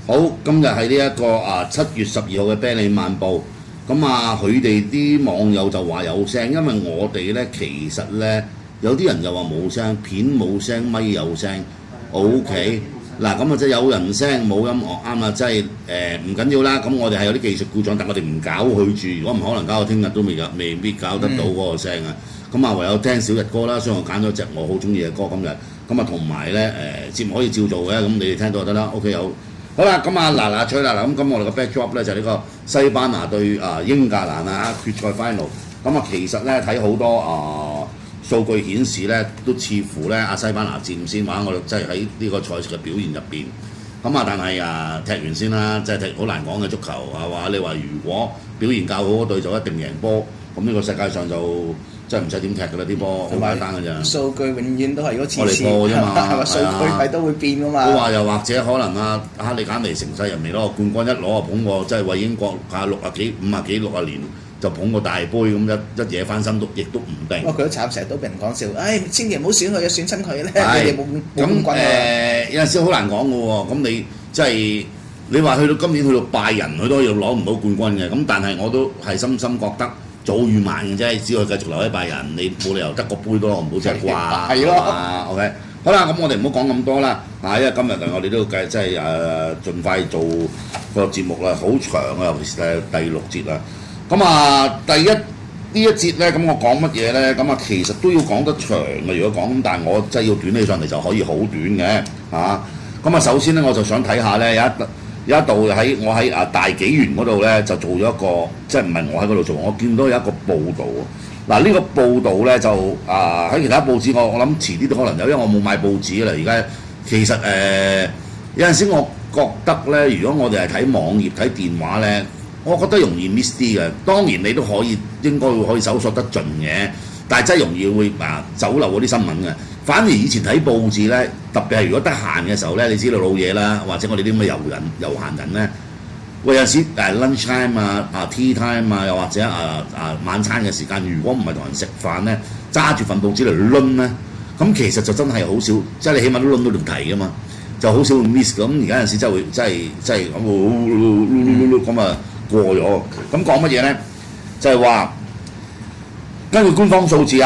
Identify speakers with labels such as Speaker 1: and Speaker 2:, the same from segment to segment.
Speaker 1: 好，今日係呢一個7月12號嘅啤梨漫步。咁佢哋啲網友就話有聲，因為我哋咧其實咧有啲人就話冇聲，片冇聲，咪有聲。OK， 嗱咁即係有人聲冇音樂啱啦，即係唔緊要啦。咁我哋係有啲技術故障，但我哋唔搞佢住。如果唔可能搞到聽日都未必搞得到嗰個聲啊。咁唯有聽小日歌啦，所以我揀咗隻我好中意嘅歌今日。咁同埋咧節目可以照做嘅，咁你哋聽到就得啦。OK 有。好啦，咁嗱吹啦，咁我哋個 backdrop 咧就呢個西班牙對英格蘭決賽 final。咁其實咧睇好多數據顯示咧，都似乎咧西班牙佔先話，我哋即係喺呢個賽事嘅表現入邊。咁但係踢完先啦，即係踢好難講嘅足球話你話如果表現較好嗰隊就一定贏波，咁呢個世界上就真係唔使點踢㗎啦，啲波好簡單㗎咋。
Speaker 2: 數據永遠都係嗰次
Speaker 1: 我哋破啫嘛，
Speaker 2: 數據係都會變㗎嘛。
Speaker 1: 都話又或者可能哈利簡尼成世人未攞個冠軍，一攞就捧過，即係為英國50幾60年就捧個大杯咁一嘢翻身都亦都唔定。
Speaker 2: 佢都慘，成日都俾人講笑，千祈唔好選佢啊，選親佢咧，你哋冇冠軍啊。
Speaker 1: 有陣時好難講㗎喎，咁你即係你話去到今年去到拜仁，佢都又攞唔到冠軍嘅，咁但係我都係深深覺得。早與晚嘅啫，只要繼續留喺拜仁，你冇理由得個杯都攞唔到隻啩。
Speaker 2: 係咯。
Speaker 1: OK， 好啦，咁我哋唔好講咁多啦。因為今日我哋都計即係盡快做個節目啦，好長啊，尤其是第6節啦。咁第一節咧，咁我講乜嘢咧？咁其實都要講得長嘅，如果講，但係我真係要短起上嚟就可以好短嘅嚇。咁首先咧，我就想睇下咧有一度我喺大紀元嗰度咧就做咗一個，即係唔係我喺嗰度做，我見到有一個報導喎。呢個報導咧就喺其他報紙，我諗遲啲都可能有，因為我冇買報紙啦。而家其實有陣時我覺得咧，如果我哋係睇網頁睇電話咧，我覺得容易 miss 啲嘅。當然你都應該可以搜索得盡嘅，但係真係容易會走漏嗰啲新聞嘅。反而以前睇報紙咧，特別係如果得閒嘅時候咧，你知道老嘢啦，或者我哋啲咁嘅遊閒人咧，喂有時lunch time tea time 又或者晚餐嘅時間，如果唔係同人食飯咧，揸住份報紙嚟攆咧，咁其實就真係好少，即係你起碼都攆到條題噶嘛，就好少會 miss 咁。而家有陣時真係咁過咗。咁講乜嘢咧？就係話根據官方數字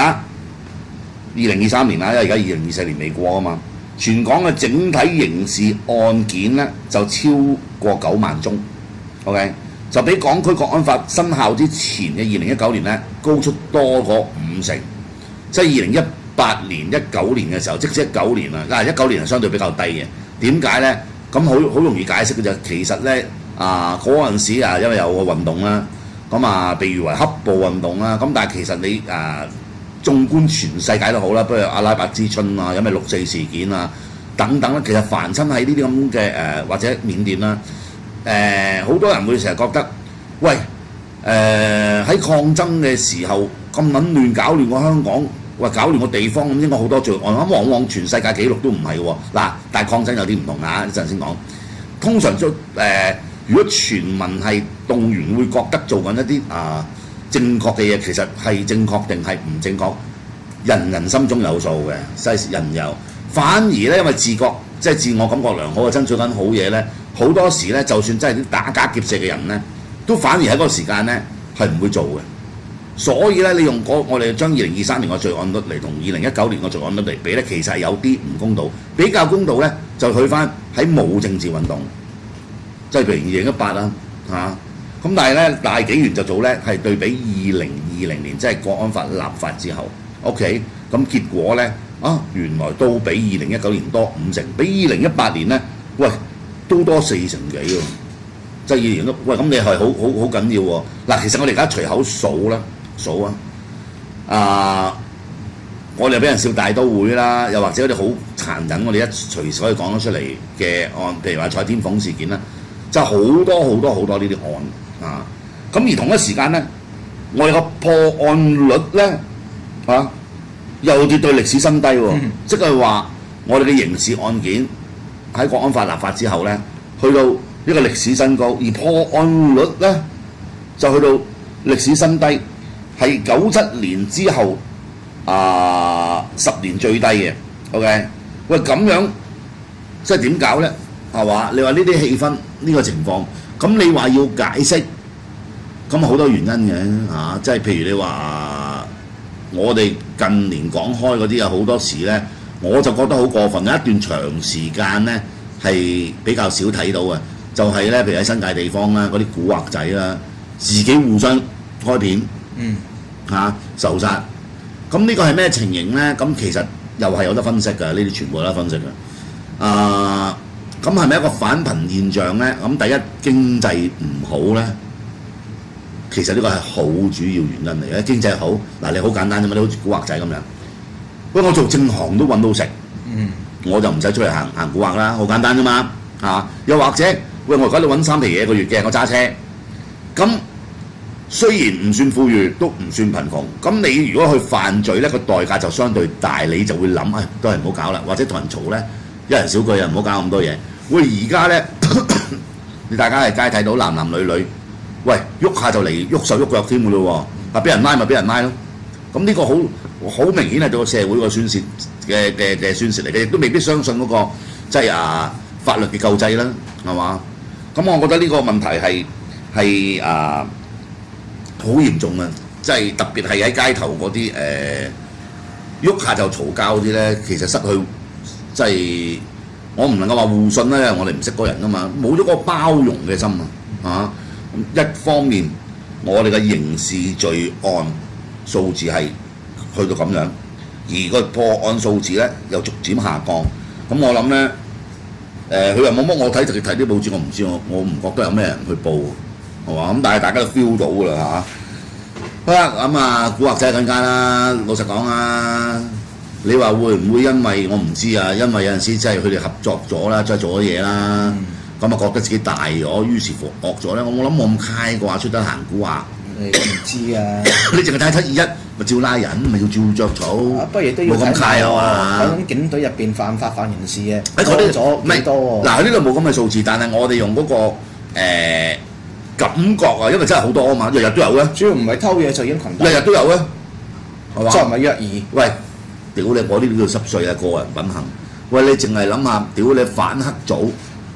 Speaker 1: 2023年因為而家2024年未過啊嘛，全港嘅整體刑事案件咧就超過9萬宗 ，OK， 就比港區國安法生效之前嘅2019年咧高出多過50%，即係2018年、19年嘅時候，即係19年啦，19年係相對比較低嘅。點解咧？咁好容易解釋嘅就其實咧嗰陣時因為有個運動啦，咁被譽為黑暴運動啦，咁但係其實你縱觀全世界都好啦，不如阿拉伯之春有咩6·4事件等等啦，其實凡親喺呢啲咁嘅或者緬甸啦，好多人會成日覺得，喂喺抗爭嘅時候咁撚亂搞亂個香港，喂搞亂個地方，咁應該好多罪案，咁往往全世界紀錄都唔係喎。但係抗爭有啲唔同一陣先講。通常如果全民係動員，會覺得做緊一啲正確嘅嘢，其實係正確定係唔正確，人心中有數嘅，細人有。反而咧，因為自我感覺良好，爭取緊好嘢咧，好多時咧，就算真係啲打家劫舍嘅人咧，都反而喺嗰個時間咧係唔會做嘅。所以咧，你用我哋將2023年嘅罪案率嚟同2019年嘅罪案率嚟比咧，其實係有啲唔公道。比較公道咧，就去翻喺冇政治運動，即係譬如2018啦咁但係咧，大紀元就做咧係對比2020年，即係國安法立法之後 ，OK， 咁結果咧原來都比2019年多50%，比2018年咧，喂都多40%幾喎，即係2020都喂咁你係好緊要喎。其實我哋而家隨口數我哋俾人笑大都會啦，又或者嗰啲好殘忍，我哋一隨時可以講得出嚟嘅案，譬如話蔡天鳳事件啦，就好多呢啲案。咁而同一時間咧，我哋個破案率咧又跌到歷史新低喎，即係話我哋嘅刑事案件喺國安法立法之後咧，去到呢個歷史新高，而破案率咧就去到歷史新低，係97年之後10年最低嘅。OK， 喂咁樣即係點搞咧？ 係嘛？你話呢啲氣氛呢個情況，咁你話要解釋，咁好多原因嘅嚇，即係譬如你話我哋近年講開嗰啲有好多時咧，我就覺得好過分，有一段長時間咧係比較少睇到嘅，就係咧譬如喺新界地方啦，嗰啲古惑仔啦，自己互相開片，仇殺，咁呢個係咩情形咧？咁其實又係有得分析㗎，呢啲全部有得分析嘅。咁係咪一個反貧現象咧？咁第一經濟唔好咧，其實呢個係好主要原因嚟嘅。經濟好嗱，你好簡單啫嘛，你好似古惑仔咁樣。喂，我做正行都揾到食，我就唔使出嚟行古惑啦，好簡單啫嘛又或者喂，我而家你揾3皮嘢一個月嘅，我揸車，咁雖然唔算富裕，都唔算貧窮。咁你如果去犯罪咧，個代價就相對大，你就會諗都係唔好搞啦，或者同人嘈咧，一人少句又唔好搞咁多嘢。喂，而家咧，你大家喺街睇到男男女女，喂，喐下就嚟喐手喐腳添㗎咯喎，俾人拉咪俾人拉咯。咁呢個好明顯係對個社會個宣泄嘅宣泄嚟嘅，亦都未必相信嗰個即係法律嘅救濟啦，係嘛？咁我覺得呢個問題係好嚴重啊！即係特別係喺街頭嗰啲喐下就嘈交嗰啲咧，其實失去即係我唔能夠話互信啦，因為我哋唔識嗰人啊嘛，冇咗個包容嘅心一方面我哋嘅刑事罪案數字係去到咁樣，而個破案數字咧又逐漸下降。咁我諗咧佢又冇乜，我睇啲報紙，我唔知，我唔覺得有咩人去報，係嘛？咁但係大家都 feel 到㗎啦好啦，咁古惑仔更加啦，老實講你話會唔會因為我唔知啊？因為有陣時即係佢哋合作咗啦，即係做咗嘢啦，咁覺得自己大咗，於是乎惡咗咧。我諗冇咁開啩，出得行古惑。
Speaker 2: 你唔知啊？
Speaker 1: 你淨係睇721，咪照拉人，咪要照着草。
Speaker 2: 不過亦都要
Speaker 1: 冇咁開啊嘛。
Speaker 2: 喺警隊入邊犯刑事嘅
Speaker 1: 多
Speaker 2: 咗幾多喎？
Speaker 1: 嗱，佢呢度冇咁嘅數字，但係我哋用嗰個感覺啊，因為真係好多啊嘛，日日都有嘅。
Speaker 2: 主要唔係偷嘢就已經群，
Speaker 1: 日日都有嘅，係嘛？
Speaker 2: 再唔係虐兒。
Speaker 1: 喂，屌你！我呢啲叫濕碎啊，個人品行。喂，你淨係諗下，屌你反黑組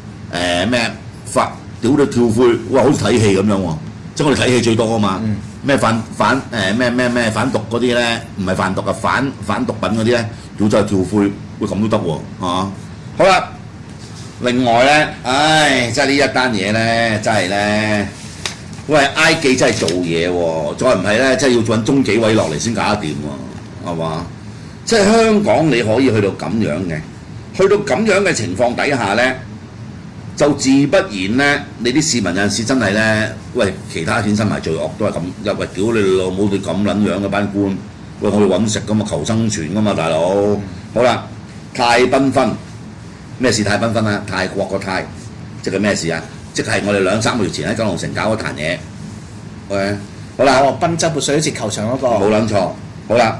Speaker 1: 屌你跳灰，哇！好似睇戲咁樣喎，即係我哋睇戲最多啊嘛。咩反毒嗰啲咧，唔係販毒啊，反毒品嗰啲咧，屌真係跳灰，喂咁都得喎好啦，另外咧，真係呢一單嘢咧，真係咧，喂 I 記真係做嘢喎，再唔係咧，真係要揾中紀委落嚟先搞得掂喎，係嘛？即係香港你可以去到咁樣嘅，去到咁樣嘅情況底下咧。就自不然咧，你啲市民有陣時真係咧，喂，其他衍生埋罪惡都係咁，喂，屌你老母，你咁撚樣嘅班官，喂，我哋揾食噶嘛，求生存噶嘛，大佬。好啦，泰繽紛，咩事泰繽紛啊？泰國個泰，即係咩事啊？即係我哋2-3個月前喺九龍城搞嗰壇嘢。喂，好啦，
Speaker 2: 賓州潑水節球場嗰個。
Speaker 1: 冇撚錯。好啦，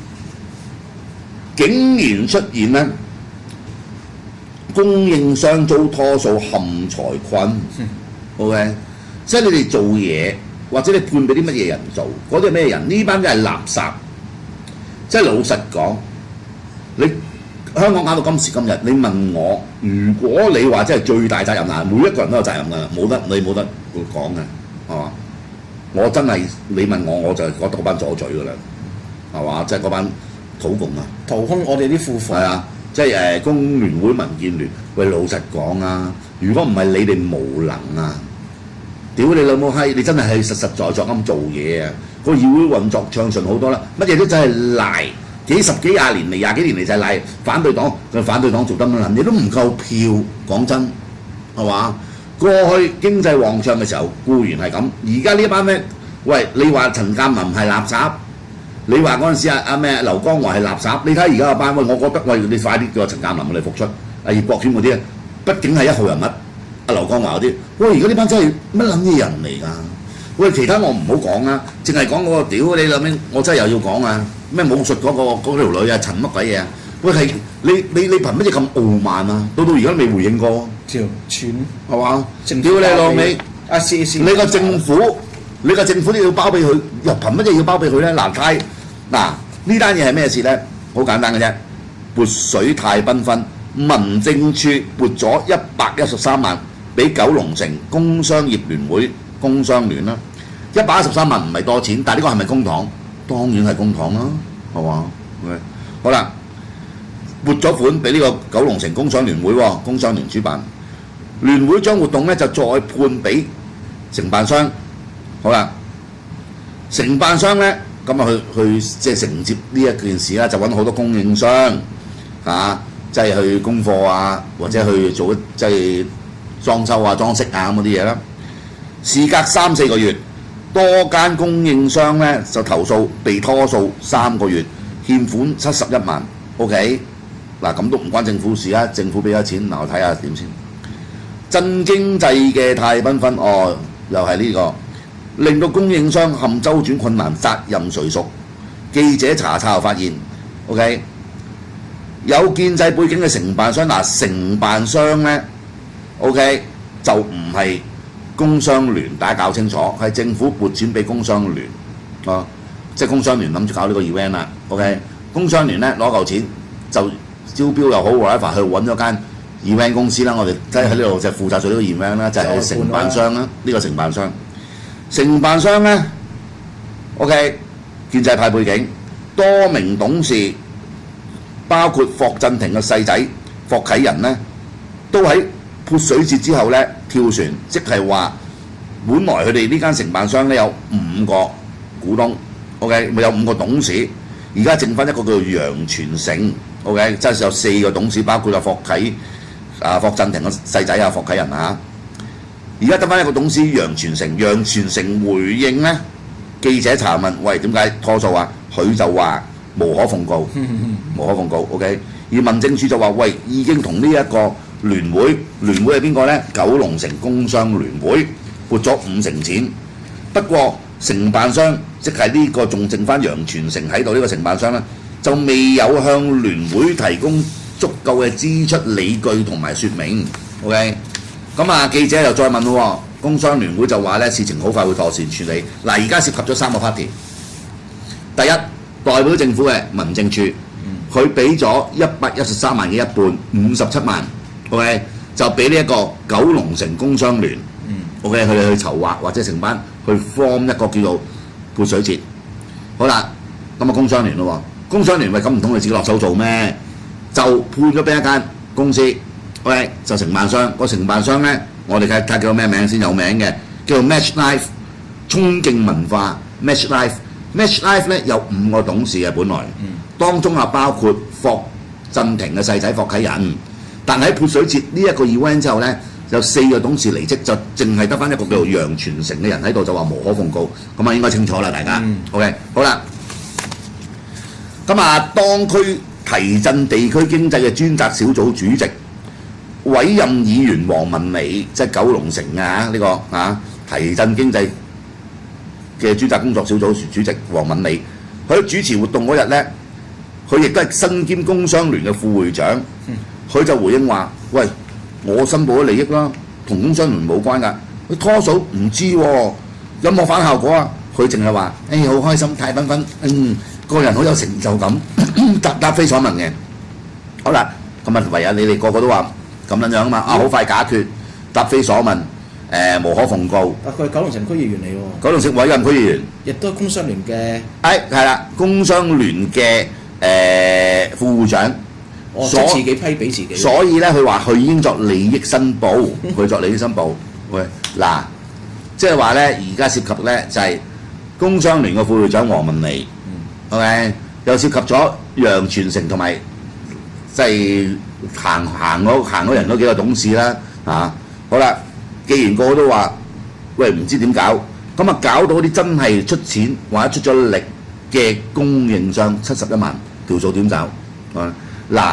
Speaker 1: 竟然出現咧。供應商遭拖數陷財困，OK， 即係你哋做嘢，或者你判俾啲乜嘢人做，嗰啲係咩人？呢班真係垃圾。即係老實講，你香港搞到今時今日，你問我，如果你話真係最大責任嗱，每一個人都有責任㗎，你冇得講嘅，係嘛？我真係你問我，我就係覺得嗰班左嘴㗎啦，係嘛？即係嗰班土共啊，
Speaker 2: 掏空我哋啲庫房。
Speaker 1: 係啊。即係工聯會、民建聯，喂，老實講啊！如果唔係你哋無能啊，屌你老母閪！你真係實實在在咁做嘢啊！個議會運作暢順好多啦，乜嘢都真係賴幾十幾廿年嚟、20幾年嚟就係賴反對黨，佢反對黨做得乜撚？你都唔夠票，講真係嘛？過去經濟旺暢嘅時候固然係咁，而家呢班咩？喂，你話陳鑑林係垃圾？你話嗰陣時咩劉江華係垃圾，你睇而家個班，喂，我覺得喂你快啲叫陳鑑林嚟復出，葉國謙嗰啲畢竟係1號人物，劉江華嗰啲，喂而家呢班真係乜撚嘢人嚟㗎？喂其他我唔好講啦，淨係講嗰個屌你諗咩？我真係又要講啊！咩武術嗰條女啊陳乜鬼嘢啊？喂係你憑乜嘢咁傲慢啊？到而家都未回應過，
Speaker 2: 條串
Speaker 1: 係嘛？屌你老味！你個政府都要包俾佢，又憑乜嘢要包俾佢咧？嗱呢單嘢係咩事咧？好簡單嘅啫，潑水太繽紛， 民政處撥咗113萬俾九龍城工商業聯會工商聯啦。113萬唔係多錢，但係呢個係咪公帑？當然係公帑啦，係嘛？好啦，撥咗款俾呢個九龍城工商聯會喎，工商聯主辦。聯會將活動咧就再判俾承辦商。好啦，承辦商咧咁啊去即係承接呢一件事啦，就揾好多供應商即係去供貨啊，或者去做即係裝修啊、裝飾啊咁嗰啲嘢啦。事隔3-4個月，多間供應商咧就投訴被拖數3個月，欠款71萬。OK， 嗱咁都唔關政府事啊，政府俾咗錢，嗱我睇下點先。振經濟嘅太繽紛，又係呢個，令到供應商陷周轉困難，責任誰屬？記者查後發現 ，OK， 有建制背景嘅承辦商，承辦商咧 ，OK 就唔係工商聯，大家搞清楚，係政府撥錢俾工商聯，即係工商聯諗住搞呢個 event 啦 ，OK， 工商聯咧攞嚿錢就招標又好 whatever 去揾咗間event 公司啦，我哋即係喺呢度就負責做呢個 event 啦，就係承辦商啦。呢個承辦商，承辦商咧 ，OK， 建制派背景，多名董事，包括霍震霆嘅細仔霍啟仁咧，都喺潑水節之後咧跳船，即係話，本來佢哋呢間承辦商咧有5個股東 ，OK， 咪有5個董事，而家剩翻一個叫做楊全成 ，OK， 即係有4個董事，包括霍震霆嘅細仔霍啟仁而家得翻一個董事楊全成。楊全成回應咧記者查問，喂點解拖數啊？佢就話無可奉告，無可奉告 ，OK。而民政處就話，喂已經同呢一個聯會係邊個咧？九龍城工商聯會撥咗50%錢，不過承辦商即係呢個仲剩翻楊全成喺度呢個承辦商咧，就未有向聯會提供足夠嘅支出理據同埋説明 ，OK。咁記者又再問咯，工商聯會就話咧事情好快會妥善處理。嗱，而家涉及咗3個 party。第一，代表政府嘅民政處，佢俾咗113萬嘅一半，57萬 ，OK， 就俾呢一個九龍城工商聯，OK， 佢哋去籌劃或者承辦去 form 一個叫做潑水節。好啦，咁工商聯咯，工商聯喂咁唔通你自己落手做咩？就判咗俾一間公司 ，OK， 就承辦商。個承辦商咧，我哋睇叫做咩名先有名嘅，叫做 Match Life 衝勁文化 Match Life。Match Life 咧有5個董事嘅本來，當中包括霍震霆嘅細仔霍啟仁。但喺潑水節呢一個 event 之後咧，有4個董事離職，就淨係得翻一個叫做楊全成嘅人喺度，就話無可奉告。咁應該清楚啦，大家。OK， 好啦。咁當區提振地區經濟嘅專責小組主席，委任議員黃文理，即係九龍城呢個提振經濟嘅專責工作小組主席黃文理，佢主持活動嗰日咧，佢亦都係身兼工商聯嘅副會長，佢就回應話：喂，我申報咗利益啦，同工商聯冇關㗎。佢拖數唔知喎，有冇反效果啊？佢淨係話：好開心，太繽紛，個人好有成就感，答非所問嘅。好啦，咁唯有你哋個個都話咁樣啊嘛，好快解決，答非所問，無可奉告。
Speaker 2: 佢係九龍城區議員嚟喎。九
Speaker 1: 龍城委任區議員，
Speaker 2: 亦都係工商聯嘅。
Speaker 1: 係啦，工商聯嘅副會長。
Speaker 2: 自己批俾自己。
Speaker 1: 所以咧，佢話佢已經作利益申報，佢作利益申報。喂，嗱，即係話咧，而家涉及咧就係工商聯嘅副會長黃文理。OK， 又涉及咗楊全成同埋即係行嗰人嗰幾個董事啦，好啦，既然個個都話，喂唔知點搞，咁搞到啲真係出錢或者出咗力嘅供應商71萬，條數點走？嗱，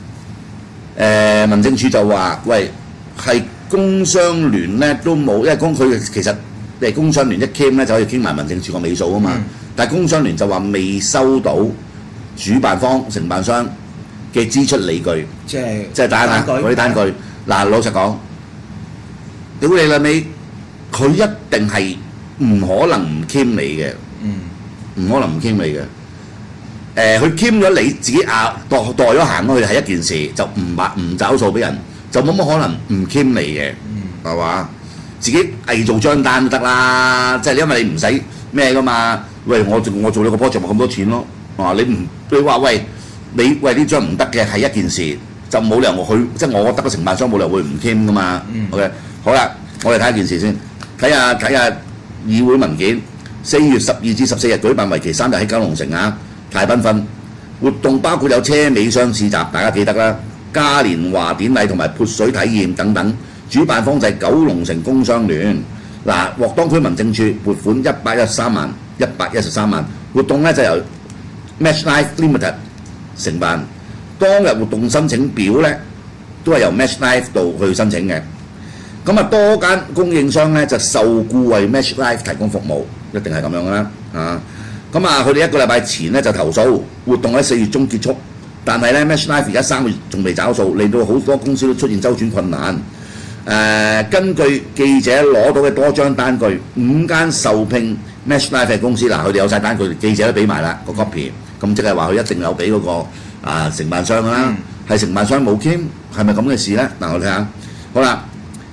Speaker 1: 民政處就話，喂，係工商聯咧都冇，因為佢其實工商聯一 claim 咧就可以傾埋民政處個尾數啊嘛。但係工商聯就話未收到主辦方承辦商嘅支出理據，即係單據嗰啲單據。嗱，老實講，屌你啦尾，佢一定係唔可能唔 claim 你嘅，唔可能唔 claim 你嘅。 佢簽咗你自己代咗行咗去係一件事，就唔找數俾人，就冇乜可能唔簽你嘅，係嘛？自己偽造張單都得啦，即係因為你唔使咩噶嘛。喂，我做呢個 project 咪咁多錢咯，你話喂呢張唔得嘅係一件事，就冇理由我去，即係我覺得個承辦商冇理由會唔簽噶嘛。OK， 好啦，我哋睇一件事先，睇下議會文件，4月12至14日舉辦，為期3日喺九龍城太繽紛活動，包括有車尾箱市集，大家記得啦，嘉年華典禮同埋潑水體驗等等。主辦方就係九龍城工商聯，獲當區民政處撥款113萬，活動咧就由 Match Life Limited 承辦。當日活動申請表咧都係由 Match Life 度去申請嘅。咁多間供應商咧就受僱為 Match Life 提供服務，一定係咁樣啦。佢哋1個禮拜前咧就投訴，活動喺4月中結束，但係咧 Match Life 而家3個月仲未找數，令到好多公司都出現周轉困難。根據記者攞到嘅多張單據，5間受聘 Match Life 嘅公司，佢哋有晒單據，記者都俾埋啦個 copy， 咁即係話佢一定有俾嗰個承辦商啦，係承辦商冇簽，係咪咁嘅事咧？我睇下，好啦，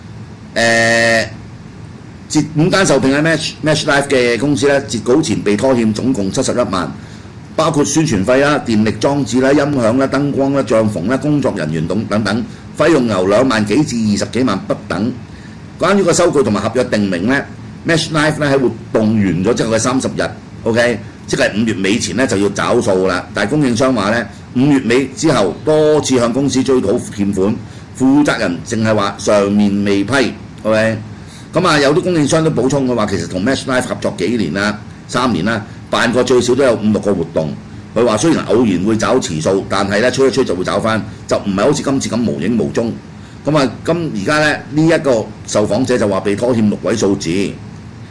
Speaker 1: 截5間受聘嘅 Match Life 嘅公司咧，截稿前被拖欠總共71萬，包括宣傳費啦、電力裝置啦、音響啦、燈光啦、帳篷啦、工作人員等等。費用由2萬幾至20幾萬不等。關於個收據同埋合約定明咧 ，Match Life 咧喺活動完咗之後嘅30日 ，OK， 即係5月尾前咧就要找數啦。但係供應商話咧，5月尾之後多次向公司追討欠款，負責人淨係話上面未批 ，OK。有啲供應商都補充嘅話，其實同 Match Life 合作幾年啦，3年啦，辦過最少都有5、6個活動。佢話雖然偶然會找遲數，但係咧吹一吹就會找翻，就唔係好似今次咁無影無蹤。而家咧呢一個受訪者就話被拖欠6位數字，近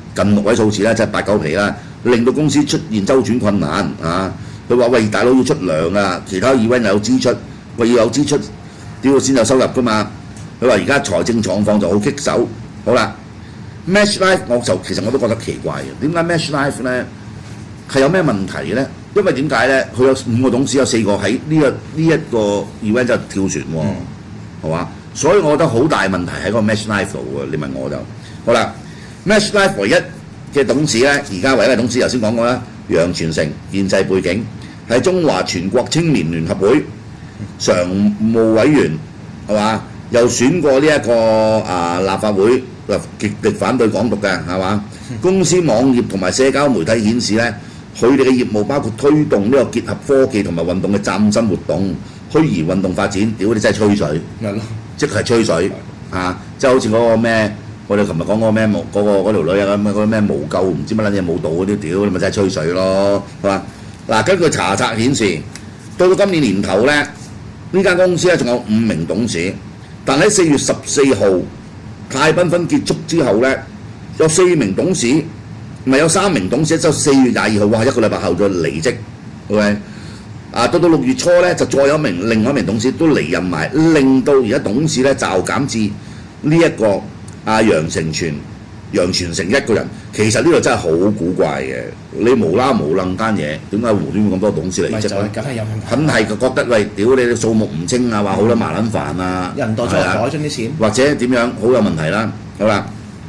Speaker 1: 6位數字啦，即係8、9皮啦，令到公司出現周轉困難啊！佢話喂，大佬要出糧啊，其他 event 又有支出，要有支出點先有收入噶嘛？佢話而家財政狀況就好棘手。好啦 ，Match Life 其實我都覺得奇怪嘅，點解 Match Life 咧係有咩問題咧？因為點解咧？佢有5個董事，有4個喺呢一個 event 就跳船喎，係嘛？所以我覺得好大問題喺個 Match Life 度喎。你問我就好啦。Match Life 唯一嘅董事咧，而家唯一嘅董事頭先講過啦，楊全成，建制背景，係中華全國青年聯合會常務委員，係嘛？又選過呢一個立法會，極力反對港獨嘅，係嘛？公司網頁同埋社交媒體顯示咧，佢哋嘅業務包括推動呢個結合科技同埋運動嘅嶄新活動、虛擬運動發展。屌你真係吹水，即係吹水即係好似嗰個咩，我哋琴日講嗰個咩嗰條女嗰個咩無救唔知乜撚嘢舞蹈嗰啲，屌你咪真係吹水咯，係嘛？根據查冊顯示，到今年年頭咧，呢間公司咧仲有5名董事，但喺4月14號太繽紛結束之後咧，有4名董事。唔係有3名董事，就4月22號，哇！1個禮拜後就離職 ，OK？到6月初咧，就再有另外一名董事都離任埋，令到而家董事咧驟減至呢一個楊全成一個人。其實呢度真係好古怪嘅，你無啦無楞單嘢，點解無端咁多董事離職咧？
Speaker 2: 梗係有問題。
Speaker 1: 肯係覺得喂，屌你數目唔清話好撚麻撚煩
Speaker 2: 人代再改咗啲錢，
Speaker 1: 或者點樣好有問題啦。好啦。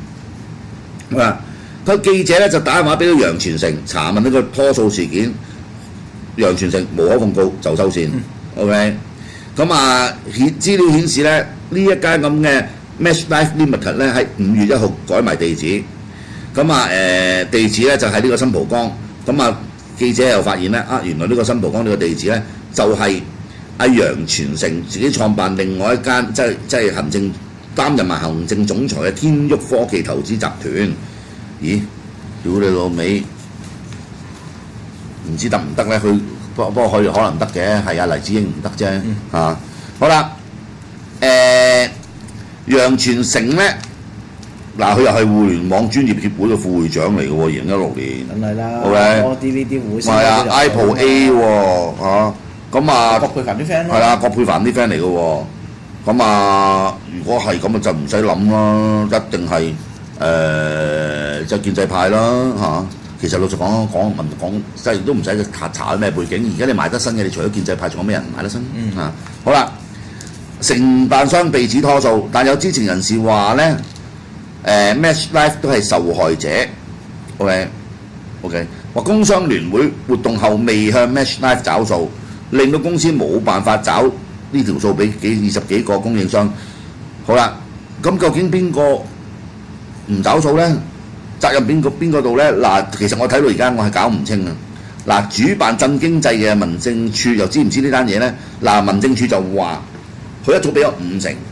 Speaker 1: 個記者咧就打電話俾到楊全成查問呢個拖數事件，楊全成無可奉告就收線。OK， 資料顯示咧呢一間咁嘅 Match Life Limited 咧喺5月1號改埋地址，地址咧就喺呢個新蒲崗。記者又發現咧原來呢個新蒲崗呢個地址咧就係楊全成自己創辦另外一間即係擔任埋行政總裁嘅天旭科技投資集團。咦，屌你老味，唔知得唔得咧？佢不過可能得嘅，係黎智英唔得啫。好啦，楊全成咧，佢又係互聯網專業協會嘅副會長嚟嘅喎，2016年。梗係啦，好嘅。DVD 會先。係Apple A 喎，郭佩凡啲 friend 咯。係啦，郭佩凡啲 friend 嚟嘅喎。如果係咁就唔使諗啦，一定係。就建制派啦其實老實講，即係都唔使查咩背景。而家你賣得新嘅，你除咗建制派，仲有咩人買得新？好啦，承辦商被指拖數，但有知情人士話咧，Match Life 都係受害者。OK， 話工商聯會活動後未向 Match Life 找數，令到公司冇辦法找呢條數俾20幾個供應商。好啦，咁究竟邊個唔找數咧？責任邊個度咧？嗱，其實我睇到而家我係搞唔清啊！嗱，主辦振經濟嘅民政處又知唔知呢單嘢咧？嗱，民政處就話佢一早俾咗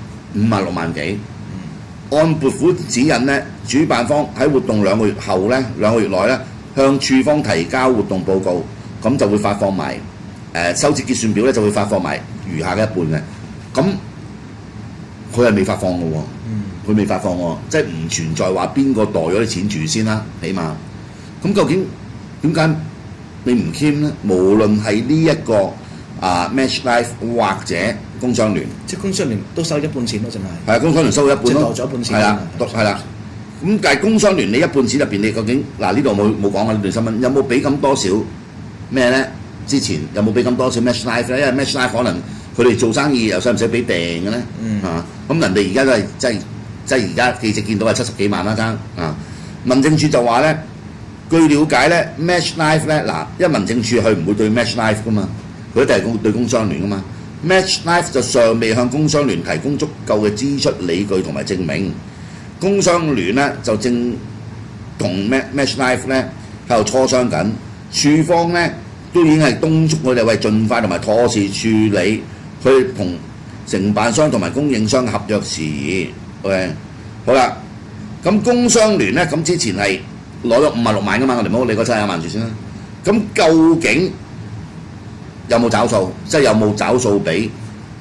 Speaker 1: 56萬幾，按撥款指引咧，主辦方喺活動2個月後咧，2個月內咧，向處方提交活動報告，咁就會發放埋收支結算表咧，就會發放埋餘下嘅一半嘅。咁佢係未發放嘅喎。佢未發放喎，即係唔存在話邊個袋咗啲錢住先啦，起碼。咁究竟點解你唔簽咧？無論係呢一個Match Life 或者工商聯，
Speaker 2: 即係工商聯都收一半錢咯，淨係。
Speaker 1: 係工商聯收咗一半咯，
Speaker 2: 即係袋咗一半錢。
Speaker 1: 係啦。咁但係工商聯你一半錢入邊，你究竟呢度冇講啊？呢段新聞有冇俾咁多少咩咧？之前有冇俾咁多少 Match Life 咧？因為 Match Life 可能佢哋做生意又使唔使俾訂嘅咧？咁人哋而家都係即係而家記者見到係70幾萬啦爭民政處就話咧，據了解咧 ，Match Life 咧因為民政處佢唔會對 Match Life 噶嘛，佢一定係對工商聯噶嘛。Match Life 就尚未向工商聯提供足夠嘅支出理據同埋證明，工商聯咧就正同 Match Life 咧喺度磋商緊，處方咧都已經係敦促佢哋為盡快同埋妥善處理佢同承辦商同埋供應商嘅合約事宜。OK， 好啦，咁工商聯咧，咁之前係攞咗56萬噶嘛，我哋唔好理個71萬住先啦。咁究竟有冇找數？即係有冇找數俾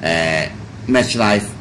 Speaker 1: Match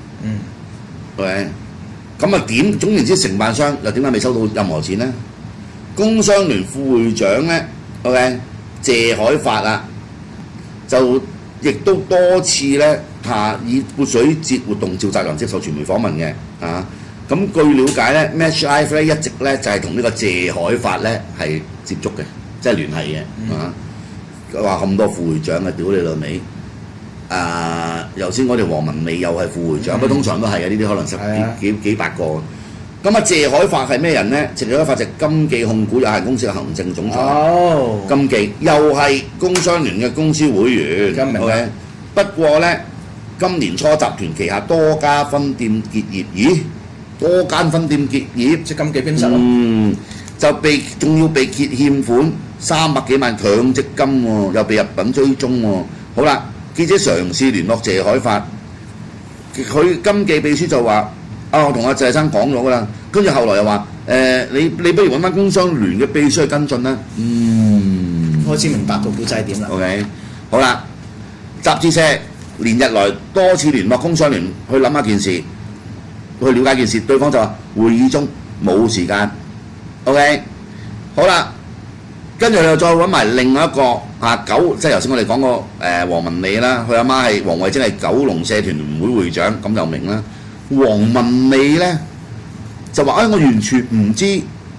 Speaker 1: Life？OK， 咁點？總言之，承辦商又點解未收到任何錢咧？工商聯副會長咧 ，OK， 謝海發啊，就亦都多次咧以潑水節活動召集人接受傳媒訪問嘅咁據了解咧 ，Match Life 咧一直咧就係同呢個謝海發咧係接觸嘅，即係聯繫嘅話咁多副會長啊，屌你老味！頭先我哋黃文美又係副會長，不過通常都係嘅，呢啲可能幾百個。咁謝海發係咩人咧？謝海發就係金記控股有限公司嘅行政總裁。金記又係工商聯嘅公司會員。OK， 不過咧，今年初集團旗下多家分店結業，咦？多間分店結業，
Speaker 2: 即係金記冰室咯。
Speaker 1: 仲要被揭欠款300幾萬強積金喎，又被入稟追蹤喎。好啦，記者嘗試聯絡謝海發，佢金記秘書就話：我同阿謝生講咗㗎啦。跟住後來又話：你不如揾翻工商聯嘅秘書去跟進啦。
Speaker 2: 開始明白個故仔點啦。
Speaker 1: OK， 好啦，雜誌社連日來多次聯絡工商聯去諗下件事。去了解件事，對方就話會議中冇時間。OK， 好啦，跟住佢又再揾埋另外一個即係頭先我哋講過黃文美啦，佢阿媽係黃慧貞，係九龍社團聯會會長，咁就明啦。黃文美咧就話：我完全唔知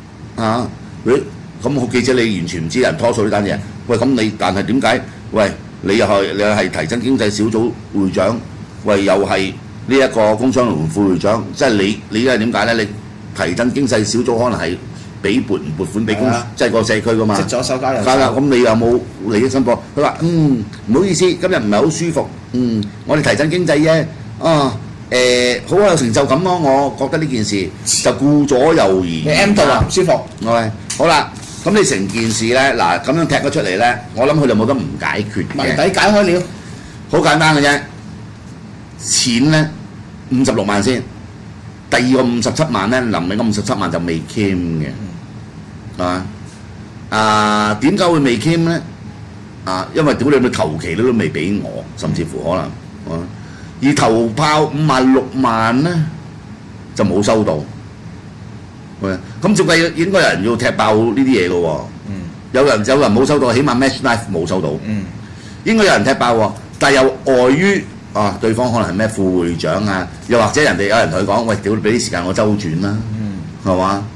Speaker 1: 咁記者你完全唔知人拖數呢單嘢。喂，咁你但係點解？喂，你又係提振經濟小組會長，喂又係呢一個工商聯副會長，即係你因為點解咧？你提振經濟小組可能係撥款俾即係個社區噶嘛？
Speaker 2: 即左手交右手。
Speaker 1: 咁你有冇利益申報？佢話唔好意思，今日唔係好舒服。我哋提振經濟啫。好有成就感咯。我覺得呢件事就顧左右而言。
Speaker 2: 你 M 到啊，唔舒服。
Speaker 1: 好啦，咁你成件事咧咁樣踢咗出嚟咧，我諗佢哋冇得唔解決嘅。
Speaker 2: 謎底解開了，
Speaker 1: 好簡單嘅啫。錢咧56萬先，第二個57萬咧，臨尾嗰57萬就未 claim 嘅，係嘛？點解會未 claim 咧？因為屌你頭期都未俾我，甚至乎可能而頭炮56萬咧就冇收到。咁照計應該有人要踢爆呢啲嘢嘅喎。有人冇收到，起碼 Match Life 冇收到。應該有人踢爆喎，但係又礙於對方可能係咩副會長又或者有人同佢講：喂，屌你俾啲時間我周轉啦，係嘛？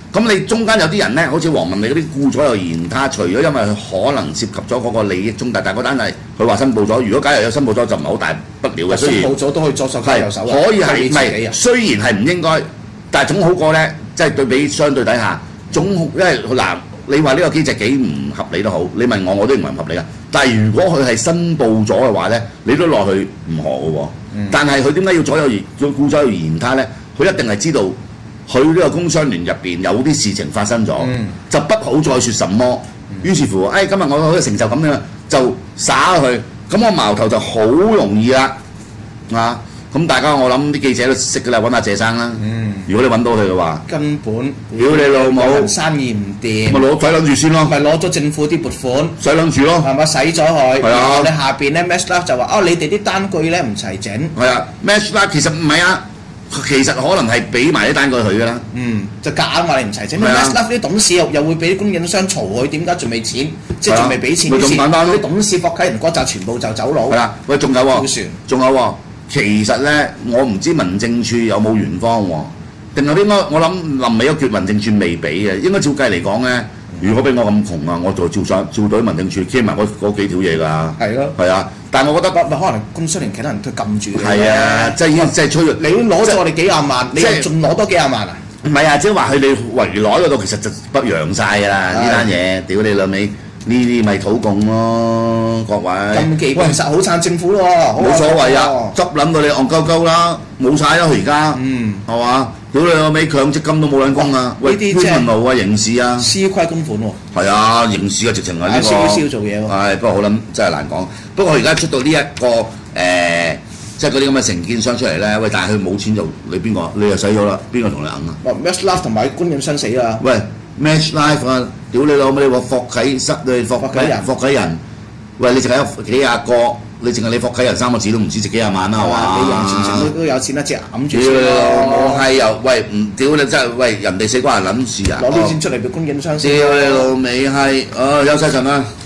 Speaker 1: 咁你中間有啲人咧，好似黃文利嗰啲顧左右而言他，除咗因為佢可能涉及咗嗰個利益衝突，但係嗰單係佢話申報咗，如果假如有申報咗就唔係好大不了嘅。
Speaker 2: 申報咗都可以左手交右手
Speaker 1: 係可以係唔係？雖然係唔應該，但係總好過咧，即係對比相對底下，總好因為嗱。你話呢個機制幾唔合理都好，你問我都認為唔合理㗎。但係如果佢係申報咗嘅話咧，你都落去唔何嘅喎。但係佢點解要顧左右而言他咧？佢一定係知道佢呢個工商聯入邊有啲事情發生咗，就不好再説什麼。於是乎，今日我嘅成就咁樣就灑佢，咁我矛頭就好容易啦。咁大家我諗啲記者都識㗎啦，揾阿謝生啦。如果你揾到佢嘅話，
Speaker 2: 根本
Speaker 1: 屌你老母，
Speaker 2: 生意唔掂，
Speaker 1: 咪攞使撚住先咯，
Speaker 2: 咪攞咗政府啲撥款，
Speaker 1: 使撚住咯，
Speaker 2: 係咪使咗佢？
Speaker 1: 係啊，
Speaker 2: 你下邊咧 Matchlife 就話你哋啲單據咧唔齊整。
Speaker 1: 係啊 ，Matchlife 其實唔係啊，其實可能係俾埋啲單據佢㗎啦。
Speaker 2: 就夾硬話你唔齊整。Matchlife 啲董事又會俾啲供應商嘈佢，點解仲未錢？即係仲未俾錢。
Speaker 1: 咪仲簡單咯，
Speaker 2: 啲董事霍啟仁嗰紮全部就走佬。
Speaker 1: 係啦，喂，仲有喎，仲有喎。其實咧，我唔知民政處有冇原方喎，定係應該我諗臨尾一決民政處未俾嘅，應該照計嚟講咧，如果俾我咁窮啊，我就照對民政處傾埋嗰幾條嘢㗎。係咯。係啊，但係我覺得
Speaker 2: 可能工商聯其他人都撳住你。
Speaker 1: 係啊，即係吹你
Speaker 2: 攞咗我哋幾廿萬，你仲攞多幾廿萬啊？
Speaker 1: 唔係啊，即係話佢哋圍內嗰度其實就不揚晒㗎啦，呢單嘢，屌你老味！呢啲咪土共咯，各位。
Speaker 2: 咁其實好撐政府咯，
Speaker 1: 冇所謂啊，執撚到你戇鳩鳩啦，冇晒啦佢而家，係嘛？屌你老味，強積金都冇撚供啊！喂，冤民路啊，刑事啊，
Speaker 2: 私規公款喎。
Speaker 1: 係啊，刑事啊，直情係呢個。
Speaker 2: 燒做嘢喎。
Speaker 1: 係，不過好撚真係難講。不過而家出到呢一個即係嗰啲咁嘅承建商出嚟咧，喂！但係佢冇錢做，你邊個？你又使咗啦，邊個同你揞啊
Speaker 2: ？Matchlife 同埋供應商死啦。
Speaker 1: 喂！ Matchlife 啊！屌你老味！你話霍啟仁，喂！你淨係有幾廿個，你淨係你霍啟仁3個字都唔止值幾廿萬啦，係嘛？
Speaker 2: 你楊前程都有錢啦，即係揞住
Speaker 1: 先咯。我係又喂唔屌你真係喂人哋死關人撚事啊！
Speaker 2: 攞啲錢出嚟俾供應商。
Speaker 1: 屌你老味係，休息陣啦。